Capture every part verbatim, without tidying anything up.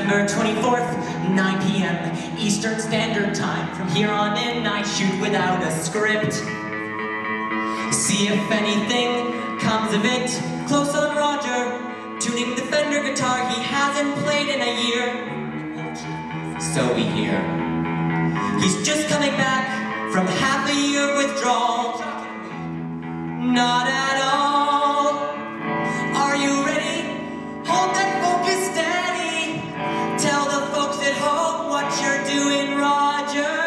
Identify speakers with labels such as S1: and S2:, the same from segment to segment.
S1: September twenty-fourth, nine p m Eastern Standard Time. From here on in, I shoot without a script. See if anything comes of it. Close on Roger, tuning the Fender guitar he hasn't played in a year. So we hear. He's just coming back from half a year withdrawal. Not at all. Are you ready? Hold that focus steady. Tell the folks at home what you're doing, Roger.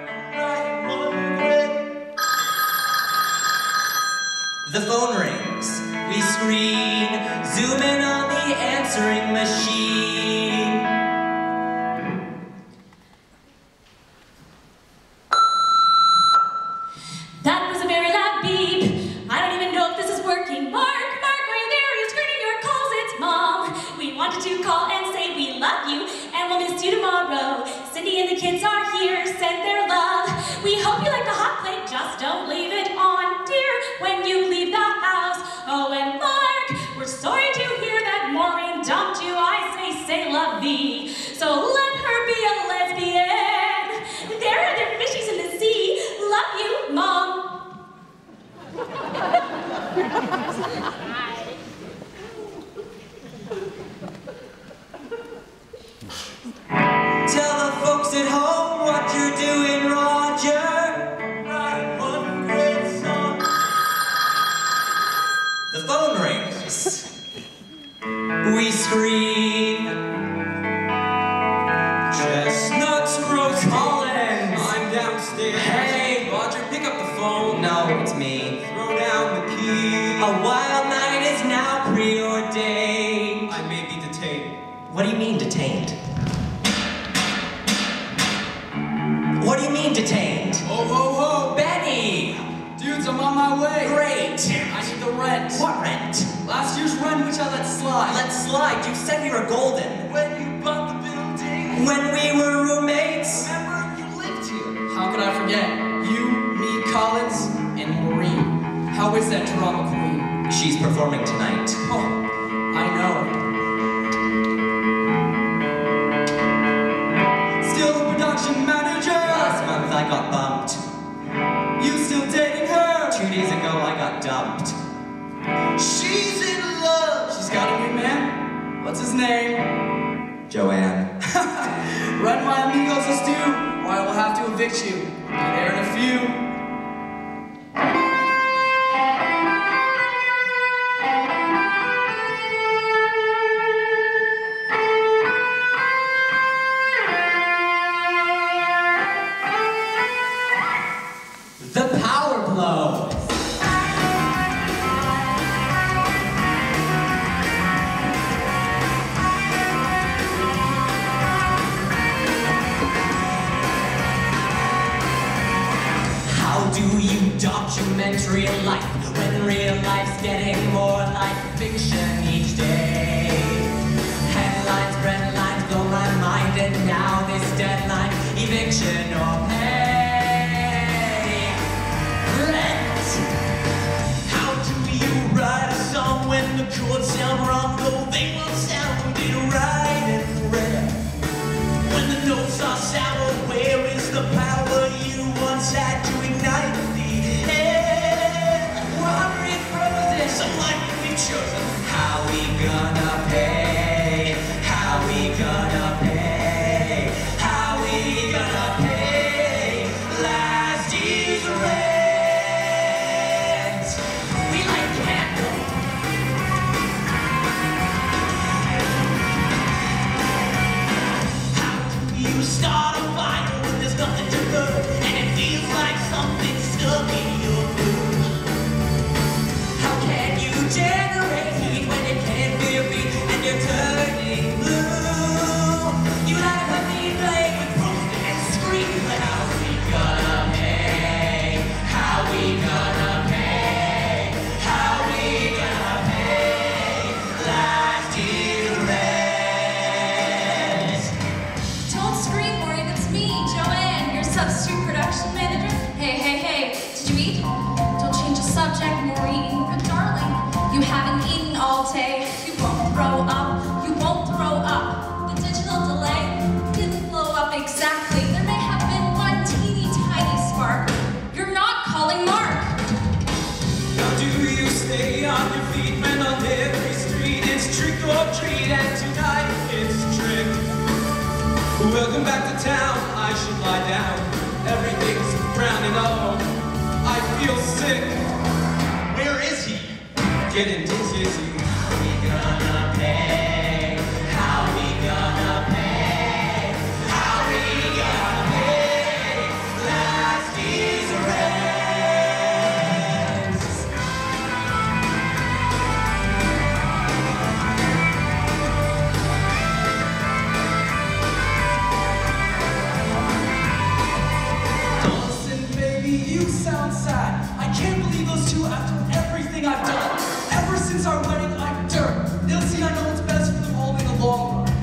S1: The phone rings. We screen. Zoom in on the answering machine.
S2: That was a very loud beep. I don't even know if this is working. Mark, Mark, are you there? Are you screening your calls? It's Mom. We wanted to call and say we love you and we'll miss you tomorrow. Cindy and the kids are here. Send their love. We hope you like the hot plate. Just don't leave it on, dear, when you leave the house. Oh, and Mark, we're sorry to hear that Maureen dumped you. I say, say la vie. So let her be a lesbian. There are their fishies in the sea. Love you, Mom.
S1: Tell the folks at home what you're doing, Roger. Write one great song. The phone rings. We scream. Chestnuts roast Collins.
S3: I'm downstairs.
S1: Hey,
S3: Roger, pick up the phone.
S1: no, it's me.
S3: Throw down the key.
S1: A wild night is now preordained.
S3: I may be detained.
S1: What do you mean detained? What do you mean detained?
S3: Oh, ho, ho.
S1: Benny!
S3: Dudes, I'm on my way.
S1: Great!
S3: I need the rent.
S1: What rent?
S3: Last year's rent, which I let slide.
S1: Let's slide. You said we were golden.
S3: When you bought the building.
S1: When we were roommates.
S3: Remember, you lived here. How could I forget? You, me, Collins, and Maureen. How is that drama queen?
S1: She's performing tonight.
S3: Oh, I know. Still the production manager.
S1: Last month I got bumped.
S3: You still dating her?
S1: Two days ago I got dumped.
S3: She's in love. She's got a new man. What's his name?
S1: Joanne.
S3: Run my amigos a stew, or I will have to evict you. Be there in a few.
S1: The Power Blow. How do you documentary life when real life's getting more like fiction each day? Headlines, red lines blow my mind, and now this deadline, eviction or pay. How do you write a song when the chords sound wrong, though they will sound it right and rare? When the notes are sour, where is the power you once had to ignite the air? We're hungry and frozen, some life we've chosen. How we gonna pay? How we gonna pay? How we gonna pay last year's rent? We light candles. How do you start a fire when there's nothing to burn and it feels like something's stuck in your food? How can you generate heat when you can't feel beat and you're turning blue? You like a mean blade with roasting and screaming, but how we gonna pay? How we gonna pay? How we gonna pay last year's rent?
S2: Don't scream, Maureen. It's me, Joanne, your substitute production manager. Hey, hey, hey. Did you eat? Don't change the subject, Maureen. But darling, you haven't eaten all day. You won't throw up. You won't throw up. The digital
S4: Welcome back to town, I should lie down. Everything's brown and oh, I feel sick.
S1: Where is he?
S4: Getting dizzy.
S1: How we gonna pay? How we gonna pay? How we gonna pay last year's rent?
S4: Listen, baby, you sound sad. I can't believe those two after everything I've done. Ever since our wedding, I'm dirt. They'll see I know what's best for them all in the long run.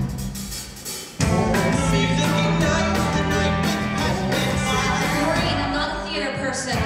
S2: Maureen, I'm not a theater person.